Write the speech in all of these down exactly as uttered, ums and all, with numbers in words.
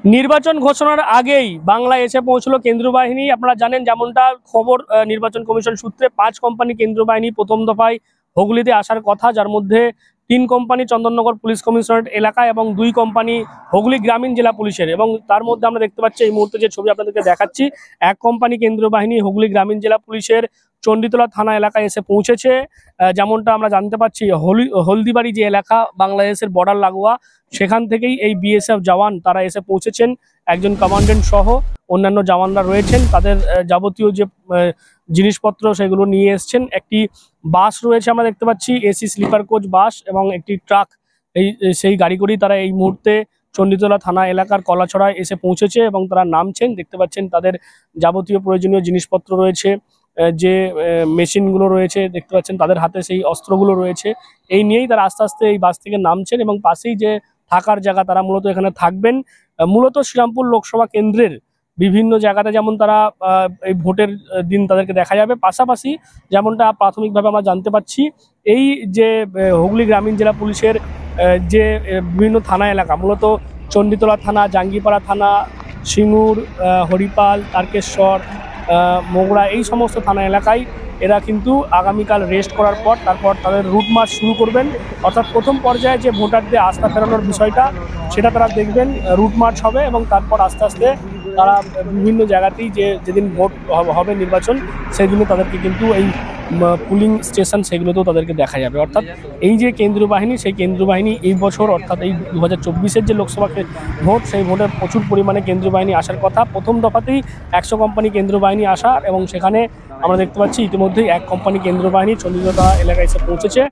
নির্বাচন ঘোষণার আগেই বাংলায় এসে পৌঁছলো কেন্দ্রীয় বাহিনী। আপনারা জানেন, যেমনটা খবর নির্বাচন কমিশন সূত্রে, পাঁচ কোম্পানি কেন্দ্রীয় বাহিনী প্রথম দফায় হুগলিতে আসার কথা, যার মধ্যে তিন কোম্পানি চন্দননগর পুলিশ কমিশনারেট এলাকা এবং দুই কোম্পানি হুগলি গ্রামীণ জেলা পুলিশের। এবং তার মধ্যে আমরা দেখতে পাচ্ছি এই মুহূর্তে যে ছবি আপনাদেরকে দেখাচ্ছি, এক কোম্পানি কেন্দ্রীয় বাহিনী হুগলি গ্রামীণ জেলা পুলিশের চণ্ডীতলা থানা এলাকায় এসে পৌঁছেছে। যেমনটা আমরা জানতে পাচ্ছি, হলি হলদিবাড়ি যে এলাকা বাংলাদেশের বর্ডার লাগোয়া, সেখান থেকেই এই বিএসএফ জওয়ান তারা এসে পৌঁছেছেন। একজন কমান্ডেন্ট সহ অন্যান্য জওয়ানরা রয়েছেন, তাদের যাবতীয় যে জিনিসপত্র সেগুলো নিয়ে এসছেন। একটি বাস রয়েছে আমরা দেখতে পাচ্ছি, এসি স্লিপার কোচ বাস, এবং একটি ট্রাক, এই সেই গাড়ি করেই তারা এই মুহূর্তে চণ্ডীতলা থানা এলাকার কলাছড়ায় এসে পৌঁছেছে এবং তারা নামছেন। দেখতে পাচ্ছেন তাদের যাবতীয় প্রয়োজনীয় জিনিসপত্র রয়েছে, যে মেশিনগুলো রয়েছে দেখতে পাচ্ছেন, তাদের হাতে সেই অস্ত্রগুলো রয়েছে। এই নিয়েই তারা আস্তে আস্তে এই বাস থেকে নামছেন এবং পাশেই যে থাকার জায়গা, তারা মূলত এখানে থাকবেন। মূলত শ্রীরামপুর লোকসভা কেন্দ্রের বিভিন্ন জায়গাতে যেমন তারা এই ভোটের দিন তাদেরকে দেখা যাবে, পাশাপাশি যেমনটা প্রাথমিকভাবে আমরা জানতে পাচ্ছি, এই যে হুগলি গ্রামীণ জেলা পুলিশের যে বিভিন্ন থানা এলাকা, মূলত চণ্ডীতলা থানা, জাঙ্গিপাড়া থানা, সিঙ্গুর, হরিপাল, তারকেশ্বর, মোগরা, এই সমস্ত থানা এলাকায় এরা কিন্তু আগামীকাল রেস্ট করার পর তারপর তাদের রুট মার্চ শুরু করবেন। অর্থাৎ প্রথম পর্যায়ে যে ভোটারদের আস্থা ফেরানোর বিষয়টা, সেটা তারা দেখবেন, রুট মার্চ হবে এবং তারপর আস্তে আস্তে তারা বিভিন্ন জায়গাতেই যে যেদিন ভোট হবে নির্বাচন, সেই দিনে তাদেরকে কিন্তু এই পুলিং স্টেশন সেগুলোতেও তাদেরকে দেখা যাবে। অর্থাৎ এই যে কেন্দ্রীয় বাহিনী, সেই কেন্দ্রীয় বাহিনী এই বছর, অর্থাৎ এই দু হাজার চব্বিশের যে লোকসভা ভোট, সেই ভোটে প্রচুর পরিমাণে কেন্দ্রীয় বাহিনী আসার কথা। প্রথম দফাতেই একশো কোম্পানি কেন্দ্রীয় বাহিনী আসার, এবং সেখানে আমরা দেখতে পাচ্ছি ইতিমধ্যেই এক কোম্পানি কেন্দ্রীয় বাহিনী চণ্ডীতলা এলাকায় এসে পৌঁছেছে।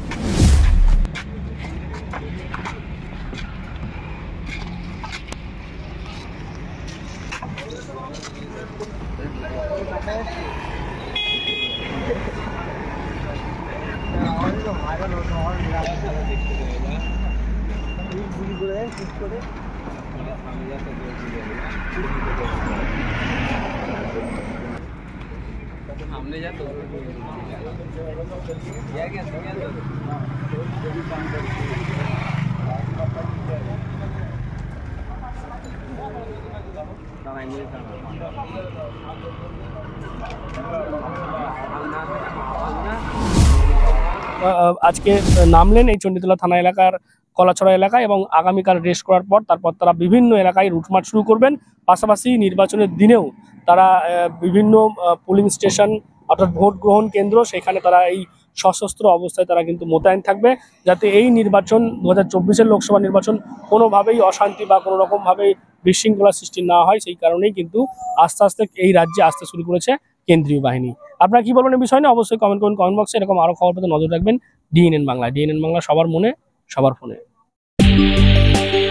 আজকে নামলেন এই চণ্ডীতলা থানা এলাকার কলাছড়া এলাকায়, এবং আগামীকাল রেস্ট করার পর তারপর তারা বিভিন্ন এলাকায় রুটমার্চ শুরু করবেন। পাশাপাশি নির্বাচনের দিনেও তারা বিভিন্ন পোলিং স্টেশন, অর্থাৎ ভোট গ্রহণ কেন্দ্র, সেখানে তারা এই সশস্ত্র অবস্থায় তারা কিন্তু মোতায়েন থাকবে, যাতে এই নির্বাচন দু হাজার চব্বিশের লোকসভা নির্বাচন কোনোভাবেই অশান্তি বা কোনো রকমভাবে বিশৃঙ্খলা সৃষ্টি না হয়, সেই কারণেই কিন্তু আস্তে আস্তে এই রাজ্যে আসতে শুরু করেছে কেন্দ্রীয় বাহিনী। আপনারা কি বলবেন এই বিষয় নিয়ে অবশ্যই কমেন্ট করুন কমেন্ট বক্সে। এরকম আরো খবর পেতে নজর রাখবেন ডিএনএন বাংলা। ডিএনএন বাংলা সবার মনে, সবার ফোনে।